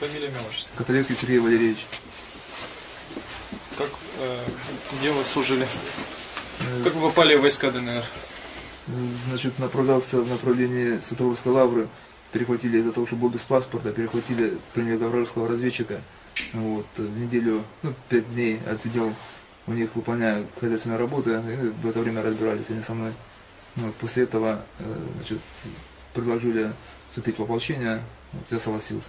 Фамилия, имя, отчество. Каталевский Сергей Валерьевич. Как, где вы служили? Как вы попали в войска ДНР? Значит, направлялся в направлении Святогорской лавры. Перехватили из-за того, что был без паспорта, перехватили, приняли вражеского разведчика. Вот, в неделю, 5 дней отсидел у них, выполняя хозяйственные работы, и в это время разбирались они со мной. Вот, после этого, значит, предложили вступить в ополчение, вот, я согласился.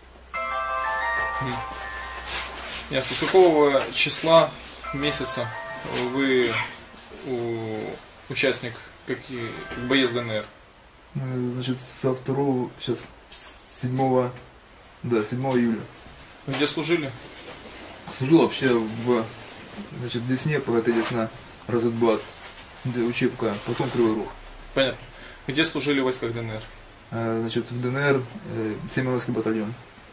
Ясно. С какого числа месяца вы участник боец ДНР? Значит, со 2, сейчас, 7 июля. Где служили? Служил вообще в Десне, ПГТ Десна, Розетбат, учебка, потом Кривой Рог. Понятно. Где служили в войсках ДНР? Значит, в ДНР Семеновский батальон.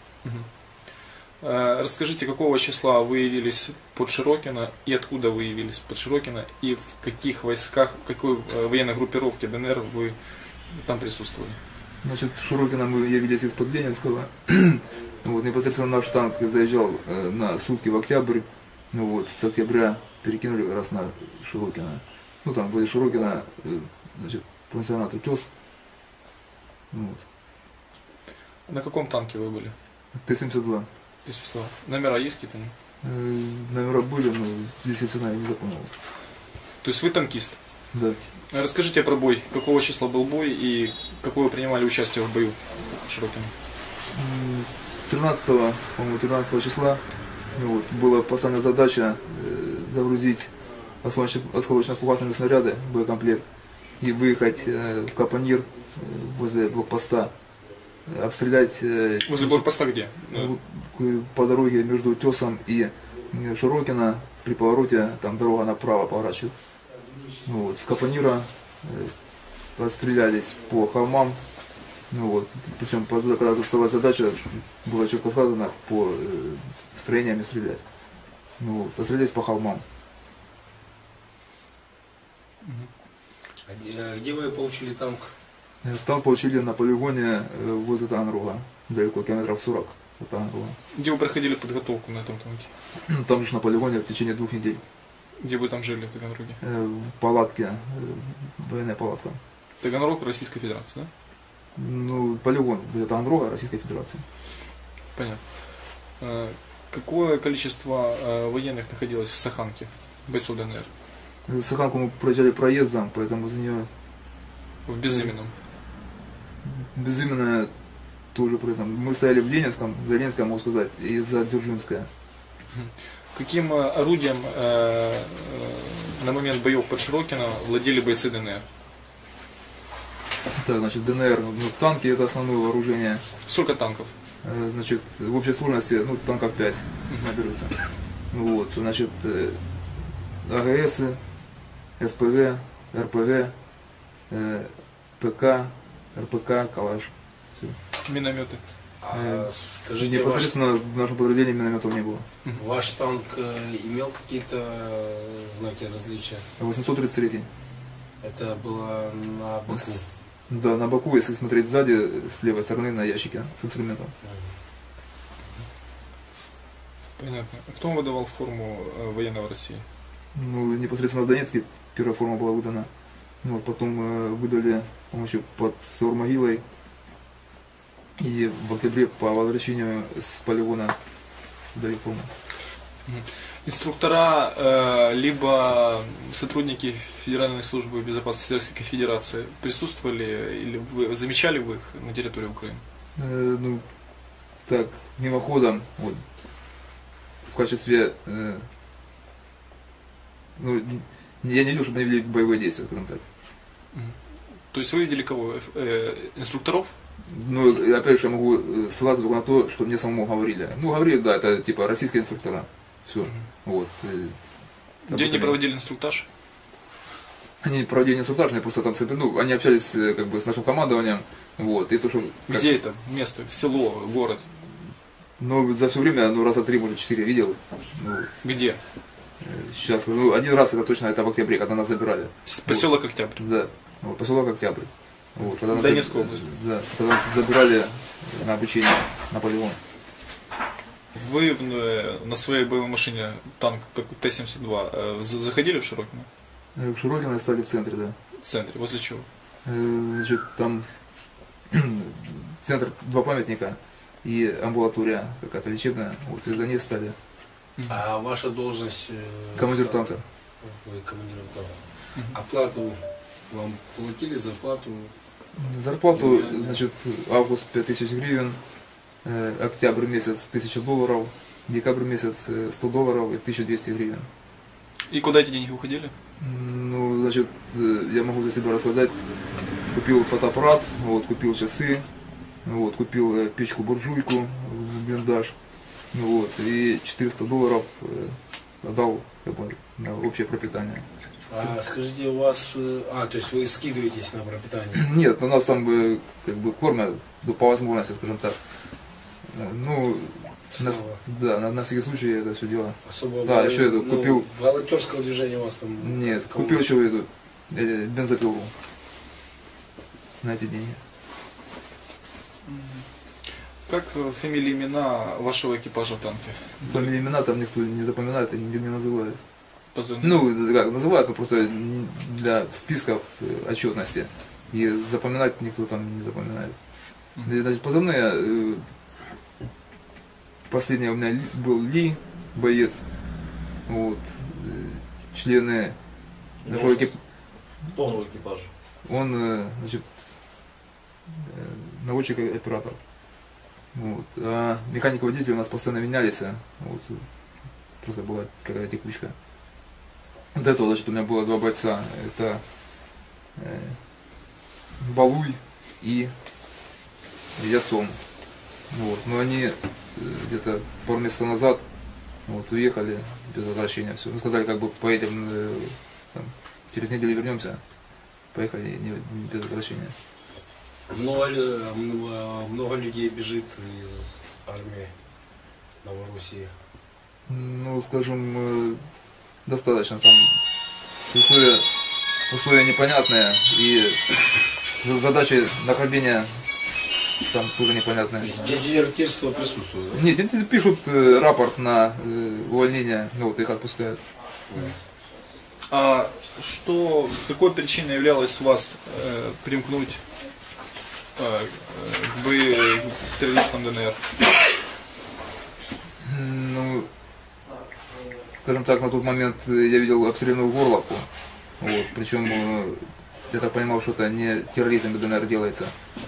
Расскажите, какого числа вы явились под Широкино и откуда вы явились под Широкино и в каких войсках, в какой военной группировке ДНР вы там присутствовали? Значит, в Широкино мы явились из-под Ленинского. Вот, непосредственно наш танк заезжал на сутки в Октябрь. Вот, с Октября перекинули как раз на Широкино. Там возле Широкино, значит, пансионат Утес. Вот. На каком танке вы были? Т-72. Номера есть какие-то? Номера были, но здесь цена я не запомнил. То есть вы танкист? Да. Расскажите про бой. Какого числа был бой и какое вы принимали участие в бою в Широкино? С 13 числа вот, была поставлена задача загрузить осколочно-фугасные снаряды, боекомплект, и выехать в Капонир возле блокпоста, обстрелять... Возле блокпоста где? По дороге между Утесом и Широкино, при повороте, там дорога направо поворачивает. Вот, с Капонира отстрелялись по холмам. Причем, когда доставалась задача, было четко сказано по строениями стрелять. Отстрелялись по холмам. А где вы получили танк? Танк получили на полигоне возле Таганрога, далеко, километров 40 от Таганрога. Где вы проходили подготовку на этом танке? Там же на полигоне в течение 2 недель. Где вы там жили в Таганроге? В палатке, военная палатка. Таганрог, Российская Федерация, да? Полигон возле Таганрога, Российской Федерации. Понятно. Какое количество военных находилось в Саханке, бойцов ДНР? Саханку мы проезжали проездом, поэтому за нее... В Безыменном? Безыменная тоже при этом. Мы стояли в Ленинском, за Ленинское, могу сказать, и за Дзержинское. Каким орудием на момент боев под Широкино владели бойцы ДНР? Так, значит, ДНР, танки это основное вооружение. Сколько танков? Значит, в общей сложности, танков 5 наберутся. Значит, АГС, СПГ, РПГ, ПК, РПК, Калаш. Все. Минометы? Скажите, непосредственно в нашем подразделении минометов не было. Ваш танк имел какие-то знаки различия? 833. Это было на боку? Да, на боку, если смотреть сзади, с левой стороны на ящике с инструментом. Понятно. А кто вам выдавал форму военного России? Непосредственно в Донецке первая форма была выдана. Потом выдали, по-моему, еще под Саурмогилой. И в октябре по возвращению с полигона дали форму. Инструктора, либо сотрудники Федеральной службы безопасности Российской Федерации присутствовали или вы замечали вы их на территории Украины? Так, мимоходом, в качестве, я не видел, чтобы они вели боевые действия, скажем так. То есть вы видели кого? Инструкторов? Опять же, я могу ссылаться только на то, что мне самому говорили. Говорили, да, это типа российские инструктора. Все. Где они проводили инструктаж? Они проводили инструктаж, они просто там, они общались с нашим командованием. И то, что, Где это место? Село, город? За все время, раза 3, может 4 видел. Где? Сейчас скажу, один раз это точно, это в октябре, когда нас забирали. Поселок Октябрь? Да, поселок Октябрь. Донецкая область? Да, когда нас забирали на обучение на полигон. Вы на своей боевой машине, танк, как Т-72, заходили в Широкино? В Широкино стали в центре, да. В центре, возле чего? Значит, там центр, 2 памятника и амбулатория какая-то лечебная. Вот из-за них стали. А ваша должность? Командир танка. Вы командир танка. Оплату вам платили, зарплату? Зарплату, значит, август 5000 гривен, октябрь месяц $1000, декабрь месяц $100 и 1200 гривен. И куда эти деньги уходили? Ну, значит, я могу за себя рассказать. Купил фотоаппарат, вот, купил часы, вот, купил печку-буржуйку в блиндаж, вот, и $400 отдал как бы, на общее пропитание. А скажите, у вас... то есть вы скидываетесь на пропитание? Нет, на нас там как бы кормят, ну, по возможности, скажем так. Ну, на всякий случай я это все дело. Особо да, еще это купил. Волонтерского движения у вас там... Нет, купил еще эту бензопилу на эти деньги. Как фамилии, имена вашего экипажа в танке? Фамилии, имена там никто не запоминает и нигде не называет. Позывные? Ну, как называют, но просто для списков отчетности. И запоминать никто там не запоминает. Значит, позывные, последний у меня был Ли, боец. Вот, члены нашего экипажа. Полного экипажа. Он, значит, наводчик и оператор. Вот. А механик-водитель у нас постоянно менялись. Вот. Просто была какая-то текучка. До этого, значит, у меня было 2 бойца. Это Балуй и Ясон. Вот. Но они где-то пару месяцев назад вот, уехали без возвращения. Все. Ну, сказали, как бы поедем, там, через неделю вернемся. Поехали без возвращения. Много людей бежит из армии Новороссии. Ну, скажем, достаточно. Там условия непонятные и задачи нахождения там тоже непонятные. Дезертирство присутствует, да? Нет, они пишут рапорт на увольнение, ну вот их отпускают. А какой причиной являлось вас примкнуть к террористам ДНР? Ну, скажем так, на тот момент я видел обстрельную горловку. Вот, причем я так понимал, что это не терроризм ДНР делается.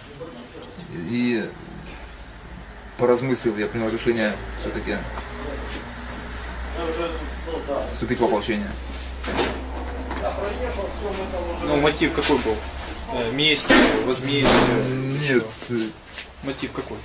И поразмыслив, я принял решение все-таки вступить в ополчение. Ну, мотив какой был? Месть, возмездие? Нет. Что? Мотив какой?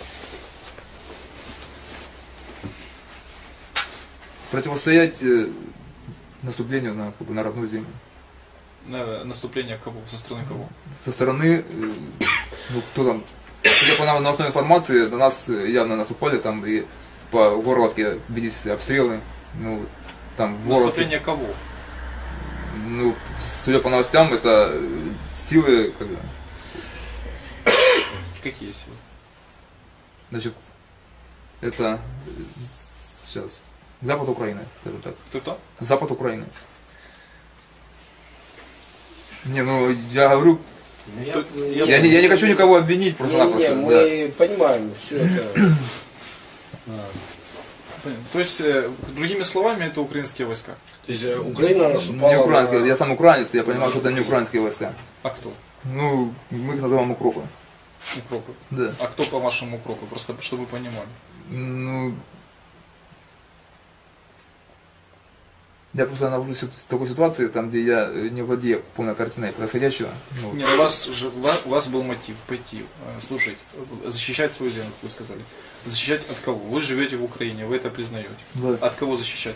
Противостоять наступлению на родную землю. Наступление кого? Со стороны кого? Со стороны, ну кто там, судя по новостной информации, до нас явно наступали там и по Горловке велись обстрелы. Ну, там в Наступление кого? Ну, судя по новостям, это силы, как бы, Какие силы? значит, это сейчас запад Украины, скажем так. Кто-то? Запад Украины. Не, ну я говорю, я не хочу никого обвинить просто-напросто. Мы понимаем все это. Понятно. То есть, другими словами, это украинские войска. То есть Украина наступала... Не украинские, я сам украинец, я понимаю, что это не украинские войска. А кто? Ну, мы их называем укропы. Укропы. Да. А кто по-вашему укропы? Просто чтобы вы понимали. Ну, я просто нахожусь в такой ситуации, там, где я не владею полной картиной происходящего. Ну, Нет, у вас был мотив пойти, слушать, защищать свою землю, как вы сказали. Защищать от кого? Вы живете в Украине, вы это признаете. да. От кого защищать?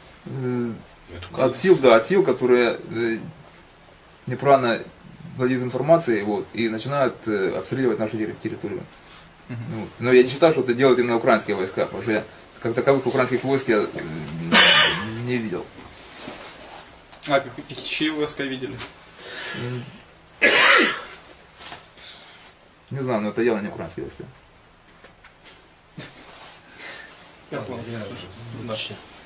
От сил, да, от сил, которые неправильно владеют информацией, вот, и начинают обстреливать нашу территорию. Вот. Но я не считаю, что это делают именно украинские войска, потому что я как таковых украинских войск я не видел. А чьи войска видели? Не знаю, но это явно не украинские войска. Пятый класс. Да.